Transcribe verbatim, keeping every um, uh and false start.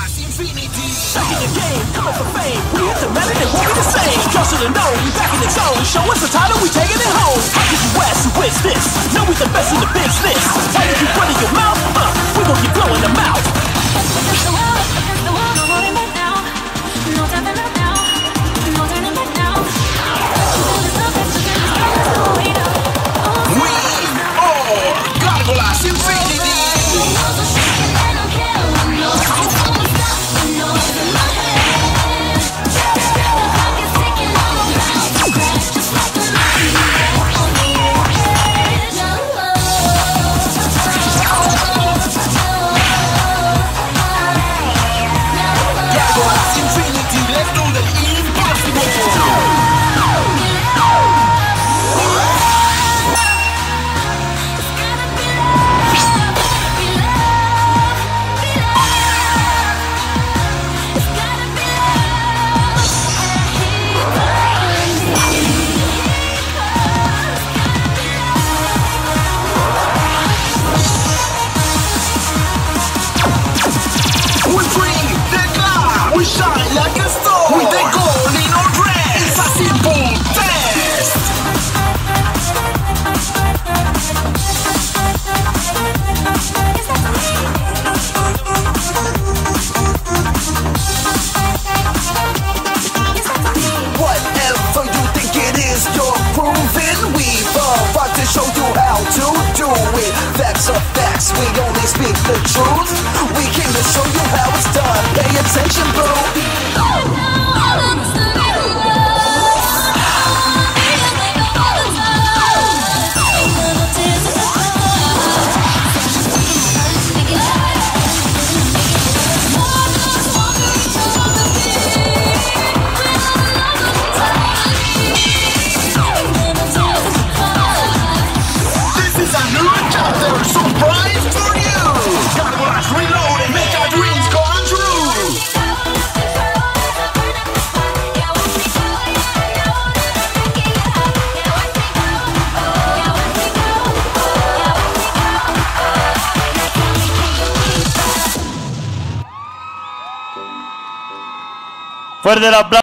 Gargolas Nfinity. Back in the game, coming for fame. We hit the melon and won't be the same. Y'all should've known, we back in the zone. Show us the title, we taking it home. How did you ask who is this? Know we the best in the business. Why you keep running your mouth? Uh, we gon' keep blowing them out. Against the wall, against the wall, no holding back now. No tapping back now, no turning back now. We are Gargolas Nfinity. Show you how to do it. Facts are facts, we only speak the truth. We came to show you how it's done. Pay attention, boo. Fuerte el aplauso.